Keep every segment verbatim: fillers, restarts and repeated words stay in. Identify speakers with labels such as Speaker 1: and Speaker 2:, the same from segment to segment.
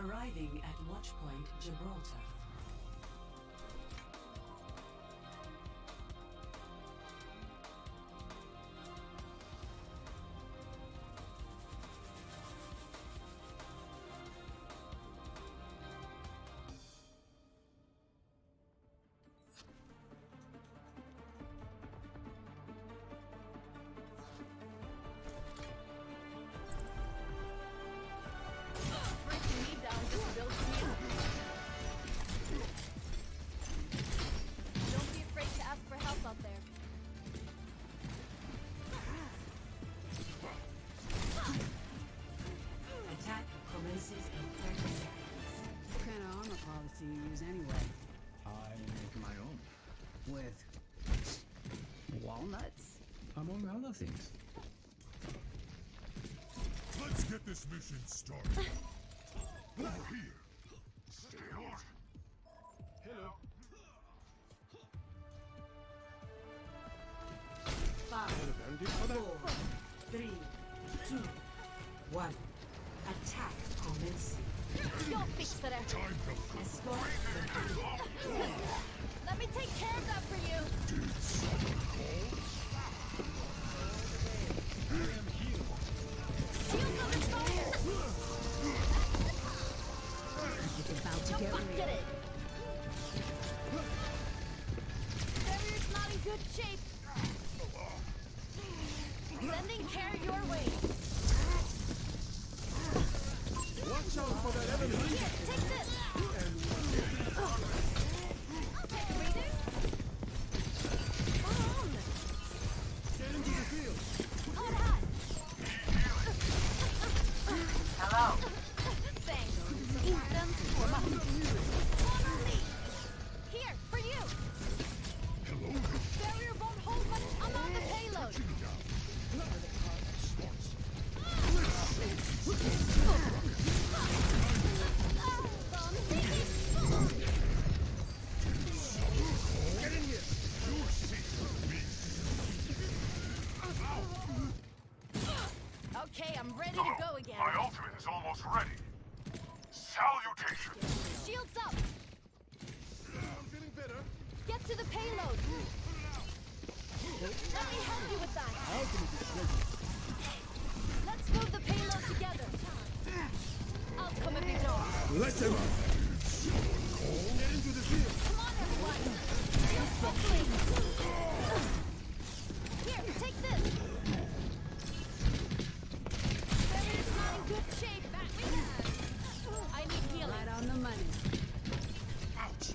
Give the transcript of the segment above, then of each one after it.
Speaker 1: Arriving at Watchpoint Gibraltar.
Speaker 2: Do you use anyway?
Speaker 3: I make my own.
Speaker 2: With walnuts?
Speaker 3: Among other things.
Speaker 4: Let's get this mission started. Over here. Stay on. Hello.
Speaker 1: Five, four, three, two, one. Attack commencing.
Speaker 5: You'll fix that.
Speaker 4: Time to
Speaker 1: Escort.
Speaker 5: Let me take care of that for you.
Speaker 4: Did someone call? I am healed.
Speaker 5: Shield under fire.
Speaker 2: It's about to
Speaker 5: Don't
Speaker 2: get
Speaker 5: fuck
Speaker 2: real.
Speaker 5: get it. Barrier's not in good shape. Sending care your way.
Speaker 4: Watch out for that enemy!
Speaker 5: Here, take this! I'll take a reader! On!
Speaker 4: Get into the field!
Speaker 5: Hot, hot!
Speaker 1: Hello.
Speaker 5: Thanks. Eat them for my... One on me! Here, for you!
Speaker 4: Hello?
Speaker 5: Barrier won't hold much amount of payload!
Speaker 4: Get in here! You're safe with me!
Speaker 5: Okay, I'm ready to go again.
Speaker 4: My ultimate is almost ready. Salutations!
Speaker 5: Shields up!
Speaker 4: I'm feeling better.
Speaker 5: Get to the payload! Let me help you with that! Let's move the payload together! I'll come if you don't!
Speaker 4: Let them up! Get into the field!
Speaker 5: Come on, everyone! Feel buckling! Here, take this! Barrier's not in good shape! I need healing!
Speaker 2: Right on the money.
Speaker 4: Ouch!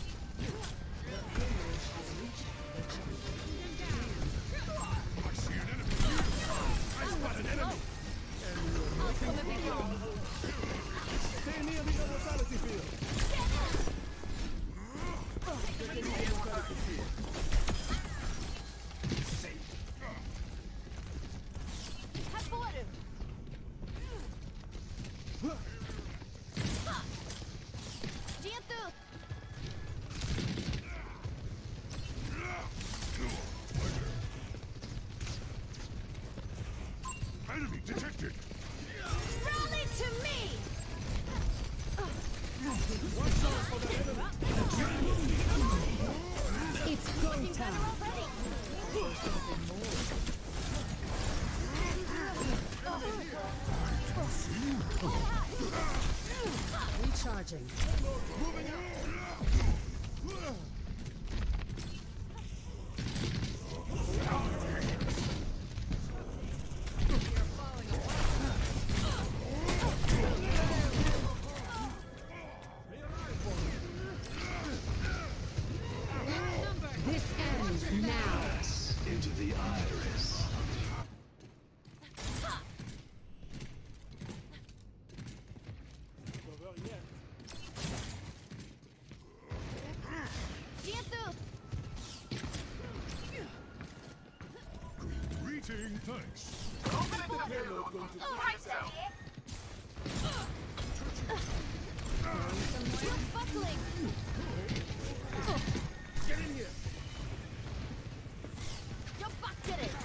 Speaker 4: I see an enemy! I spot an enemy!
Speaker 5: I'll come if you don't!
Speaker 4: Stay near the immortality field!
Speaker 5: Have water! Giantu!
Speaker 4: Enemy detected!
Speaker 5: Rally to me!
Speaker 4: Watch out for the enemy!
Speaker 2: It's go
Speaker 5: Better
Speaker 2: time.
Speaker 5: already!
Speaker 2: Recharging.
Speaker 4: Moving out!
Speaker 2: This ends now.
Speaker 3: Into the iris.
Speaker 5: Giantu!
Speaker 4: Greeting, thanks.
Speaker 5: Alright, Shield buckling!
Speaker 4: Get in here!
Speaker 5: Your butt did it!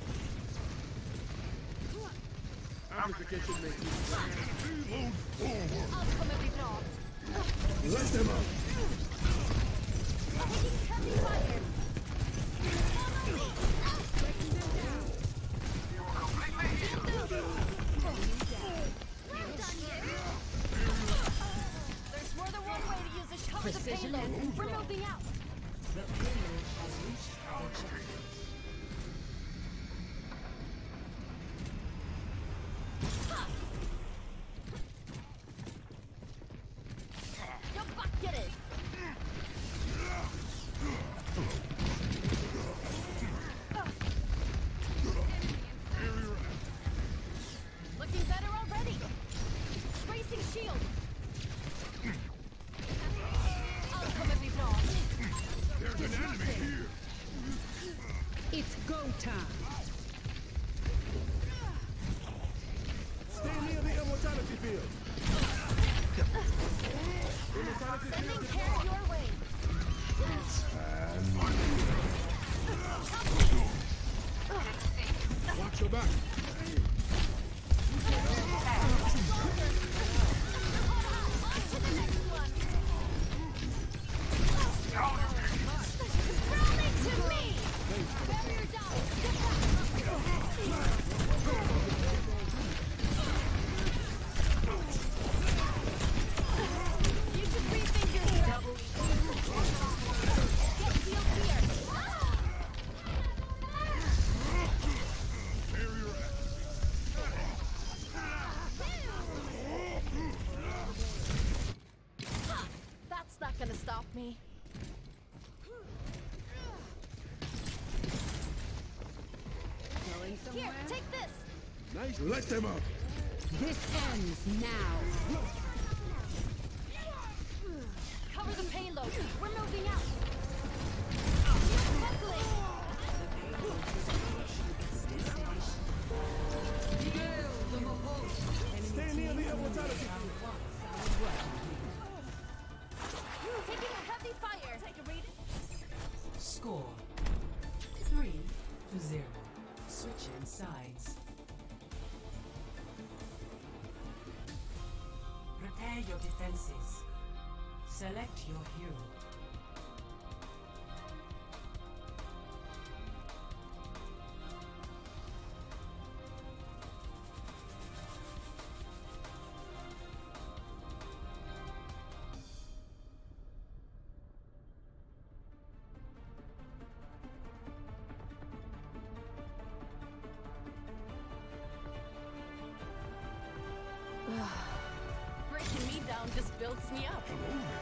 Speaker 4: Amplification making. Reload forward! Let them up.
Speaker 5: Taking heavy fire. Follow me. Breaking them down. Well done, you. There's more than one way to use a cover the
Speaker 2: Precision
Speaker 5: payload.
Speaker 2: and
Speaker 5: We're
Speaker 2: control.
Speaker 5: moving out.
Speaker 1: The payload has reached the objective.
Speaker 5: Your butt get it. Looking better already. Bracing shield. I'll come at me wrong.
Speaker 4: There's an enemy here.
Speaker 2: It's go time.
Speaker 4: Stay near the immortality field. Immortality
Speaker 5: Sending
Speaker 4: field is
Speaker 5: care
Speaker 4: gone.
Speaker 5: your way.
Speaker 4: Watch your back.
Speaker 5: On to the next one. Throw it to me. Barrier down. Get back. You should rethink your strategy. Get healed here.
Speaker 4: Barrier
Speaker 5: That's not gonna stop me.
Speaker 2: Going
Speaker 5: Here,
Speaker 2: somewhere?
Speaker 5: take this.
Speaker 4: nice. Let them up.
Speaker 2: This ends now.
Speaker 5: Cover the payload. We're moving out. Buckling.
Speaker 4: Stay near the immortality field.
Speaker 5: Taking a heavy fire. Take a read.
Speaker 1: Score three to zero. Switching sides. Prepare your defenses. Select your hero.
Speaker 5: Breaking me down just builds me up.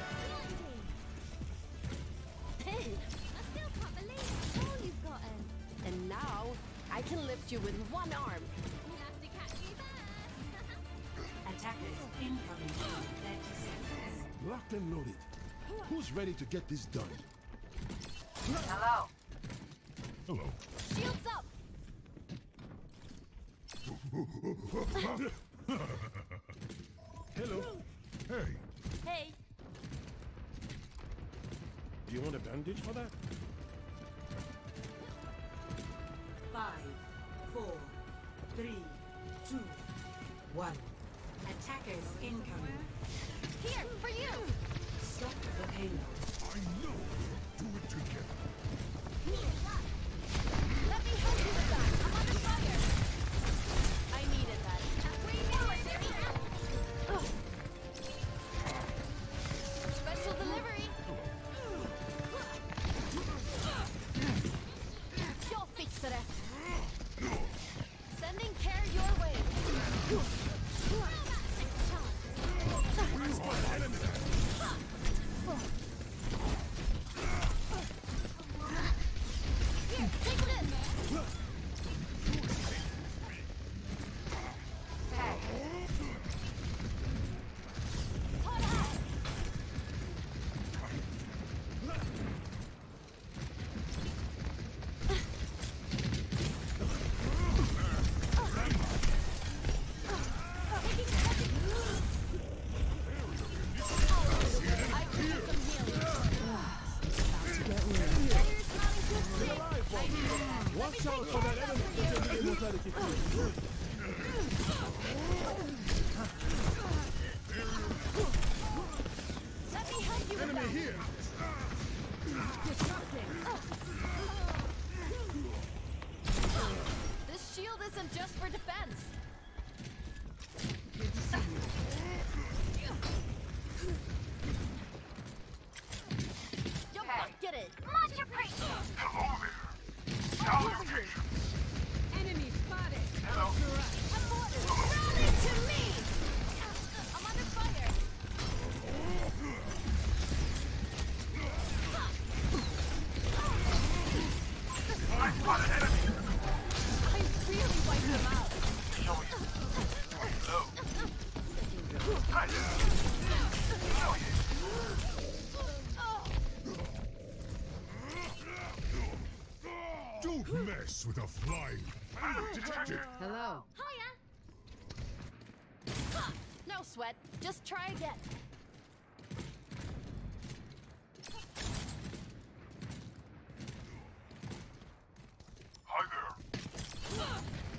Speaker 5: Hey, I still can't believe all you've gotten. And now I can lift you with one arm. You'll have to catch me first.
Speaker 1: Attackers incoming in thirty seconds.
Speaker 4: Locked and loaded. Who's ready to get this done?
Speaker 1: Hello.
Speaker 4: Hello.
Speaker 5: Shields up.
Speaker 4: Hello. Hey.
Speaker 5: Hey,
Speaker 4: Do you want a bandage for that?
Speaker 1: Five, four, three, two, one. Attackers incoming.
Speaker 5: here for you.
Speaker 1: Stop the payload.
Speaker 4: I know. Do it together.
Speaker 5: Let me help you with that. I'm under fire. I needed that. Ugh. Special delivery. You'll fix it. Sending care your way.
Speaker 4: Don't mess with a flying. Detected.
Speaker 2: Hello.
Speaker 5: Hiya! No sweat. Just try again.
Speaker 4: Hi there.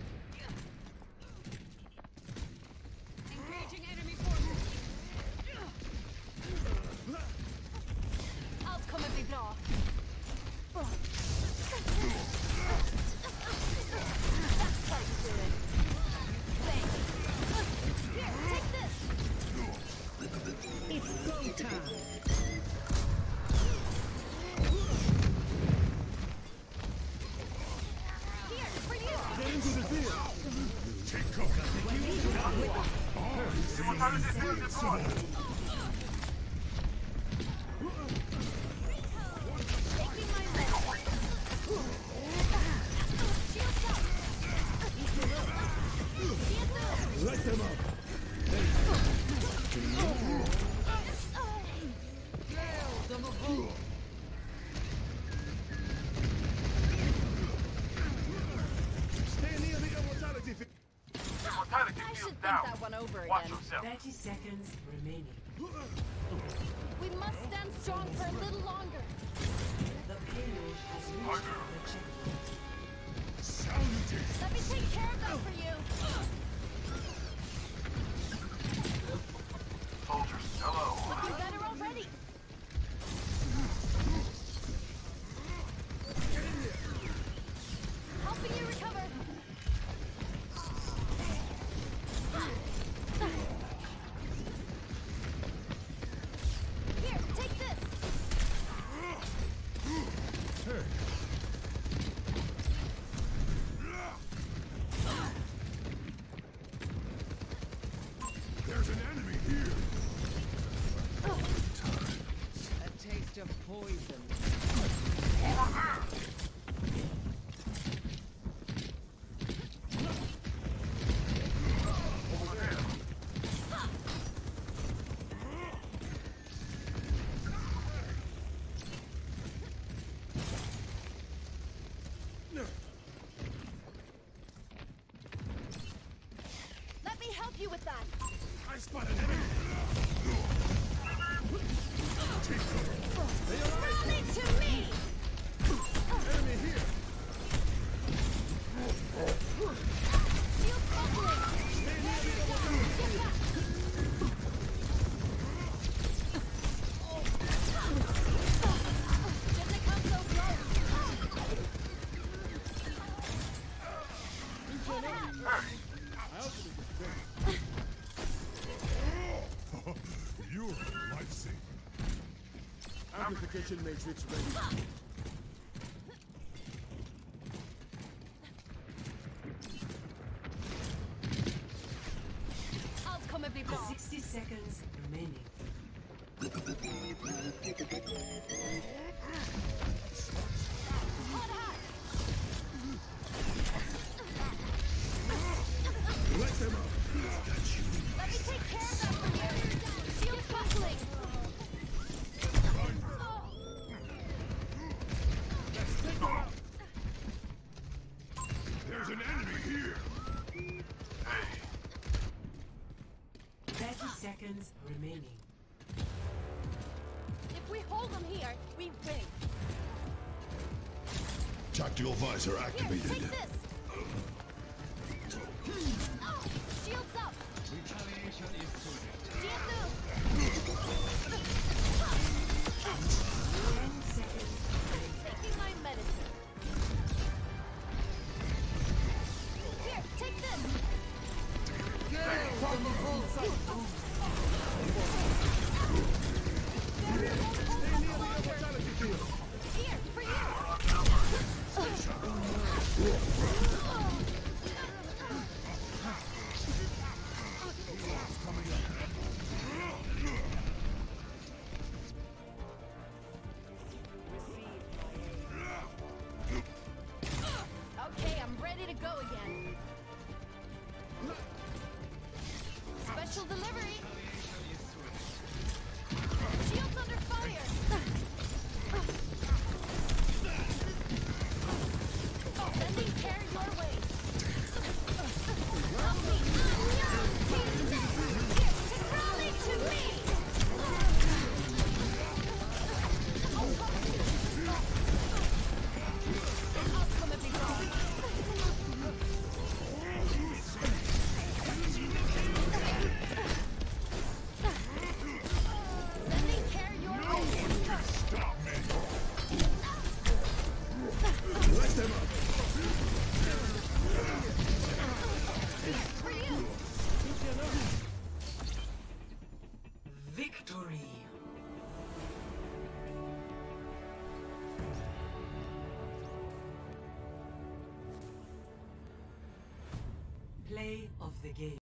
Speaker 2: Engaging enemy forces.
Speaker 5: Allt kommer bli bra. That's how you do it. Thanks. Here, take this.
Speaker 2: It's go time.
Speaker 5: Here, for you.
Speaker 4: Take cover.
Speaker 5: Taking my medicine. Shields up. Shields up.
Speaker 3: Light them up.
Speaker 4: Stay near the immortality field.
Speaker 5: I should think that one over again.
Speaker 1: thirty seconds remaining.
Speaker 5: We must stand strong for a little longer.
Speaker 1: The payload has reached the checkpoint.
Speaker 4: Salutations.
Speaker 5: Let me take care of that for you.
Speaker 4: Soldiers, hello.
Speaker 5: Looking better already. Helping you recover. Here, take this.
Speaker 4: There's an enemy here.
Speaker 2: A taste of poison.
Speaker 4: Over there. Over there.
Speaker 5: Let me help you with that.
Speaker 4: I spot an enemy. Take cover.
Speaker 5: Run into me.
Speaker 4: Enemy here.
Speaker 5: Shield buckling. Get back. Shouldn't have come so close.
Speaker 4: You're a lifesaver.
Speaker 3: Amplification matrix ready.
Speaker 5: Allt kommer bli bra.
Speaker 1: sixty seconds remaining.
Speaker 5: Hot hat.
Speaker 3: Light them up.
Speaker 5: Let me take care of that for you. Shield buckling.
Speaker 4: There's an enemy here.
Speaker 1: thirty seconds remaining.
Speaker 5: If we hold them here, we win.
Speaker 3: Tactical visor
Speaker 5: Here,
Speaker 3: activated.
Speaker 5: take this. Shields up.
Speaker 3: Retaliation is soon.
Speaker 5: Shield through.
Speaker 1: ten seconds.
Speaker 5: Taking my medicine. Here, take this. Here, for you.
Speaker 1: the game.